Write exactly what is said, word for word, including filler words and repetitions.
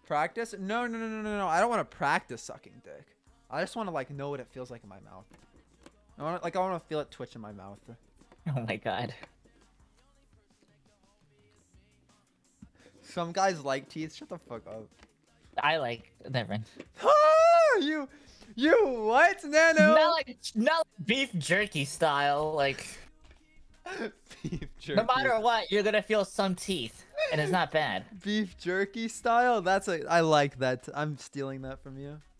Practice? No, no, no, no, no, no. I don't want to practice sucking dick. I just want to like know what it feels like in my mouth. I want like I want to feel it twitch in my mouth. Oh my god. Some guys like teeth. Shut the fuck up. I like never. Ah, you, you what, Nano? Not like not like beef jerky style. Like Beef jerky. no matter what, you're gonna feel some teeth, and it's not bad. Beef jerky style. That's a. I like that. I'm stealing that from you.